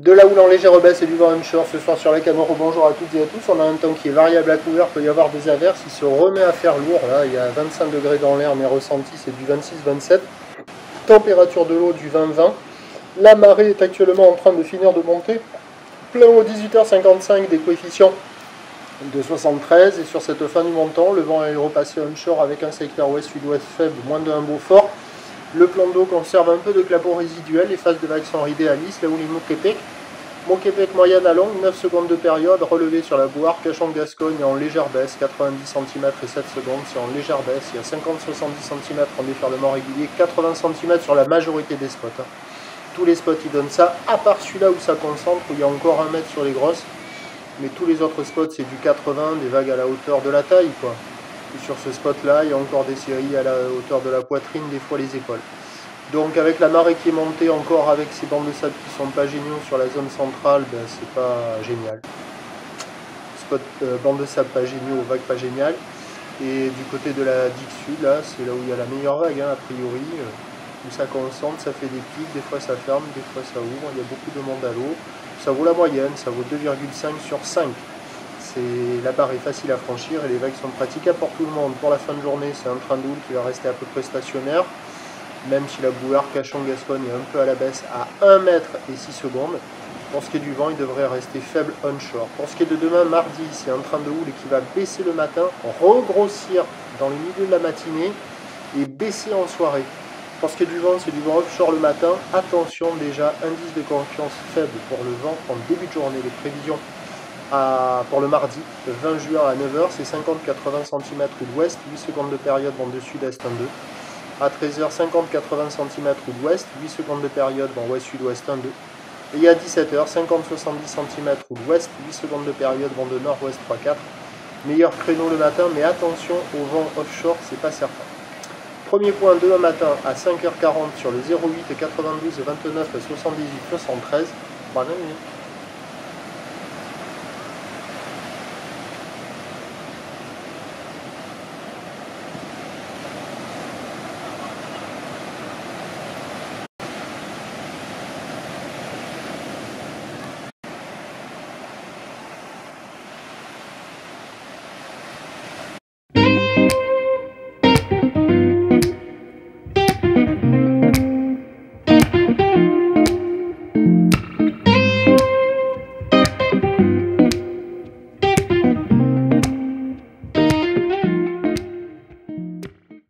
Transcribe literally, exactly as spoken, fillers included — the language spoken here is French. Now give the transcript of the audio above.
De la houle en légère baisse et du vent onshore ce soir sur la Camorre. Bonjour à toutes et à tous. On a un temps qui est variable à couvert, peut y avoir des averses. Il se remet à faire lourd. Là, il y a vingt-cinq degrés dans l'air, mais ressenti c'est du vingt-six vingt-sept. Température de l'eau du vingt vingt. La marée est actuellement en train de finir de monter. Plein haut dix-huit heures cinquante-cinq, des coefficients de soixante-treize. Et sur cette fin du montant, le vent est repassé onshore avec un secteur ouest-sud-ouest faible, moins de un beau fort. Le plan d'eau conserve un peu de clapot résiduel, les phases de vagues sont ridées à lisse, là où les Moképec. Moképec moyenne à longue, neuf secondes de période, relevé sur la Bouarre, Cachan-Gascogne en légère baisse, quatre-vingt-dix centimètres et sept secondes, c'est en légère baisse, il y a cinquante à soixante-dix centimètres en déferlement régulier, quatre-vingts centimètres sur la majorité des spots. Hein. Tous les spots ils donnent ça, à part celui-là où ça concentre, où il y a encore un mètre sur les grosses, mais tous les autres spots c'est du quatre-vingts, des vagues à la hauteur de la taille, quoi. Et sur ce spot-là, il y a encore des séries à la hauteur de la poitrine, des fois les épaules. Donc avec la marée qui est montée, encore avec ces bancs de sable qui sont pas géniaux sur la zone centrale, ben, c'est pas génial. Spot euh, bancs de sable pas géniaux, vagues pas géniales. Et du côté de la digue sud, là, c'est là où il y a la meilleure vague, hein, a priori, euh, où ça concentre, ça fait des pics, des fois ça ferme, des fois ça ouvre, il y a beaucoup de monde à l'eau. Ça vaut la moyenne, ça vaut deux virgule cinq sur cinq. La barre est facile à franchir et les vagues sont praticables pour tout le monde. Pour la fin de journée, c'est un train de houle qui va rester à peu près stationnaire, même si la Bouarre Cachan-Gascogne est un peu à la baisse à un mètre et six secondes. Pour ce qui est du vent, il devrait rester faible onshore. Pour ce qui est de demain, mardi, c'est un train de houle qui va baisser le matin, regrossir dans le milieu de la matinée et baisser en soirée. Pour ce qui est du vent, c'est du vent offshore le matin. Attention déjà, indice de confiance faible pour le vent en début de journée. Les prévisions À, pour le mardi, le vingt juin à neuf heures, c'est cinquante à quatre-vingts centimètres ou d'ouest, huit secondes de période, vent de sud-est un deux. À treize heures, cinquante à quatre-vingts centimètres ou d'ouest, huit secondes de période, vent ouest-sud-ouest un deux. Et à dix-sept heures, cinquante à soixante-dix centimètres ou d'ouest, huit secondes de période, vent de nord-ouest trois quatre. Meilleur créneau le matin, mais attention au vent offshore, c'est pas certain. Premier point, demain matin à cinq heures quarante sur le zéro huit quatre-vingt-douze vingt-neuf soixante-dix-huit soixante-treize. Bonne nuit.